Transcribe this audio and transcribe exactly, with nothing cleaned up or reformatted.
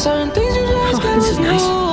Certain things you just Oh, gotta this is nice.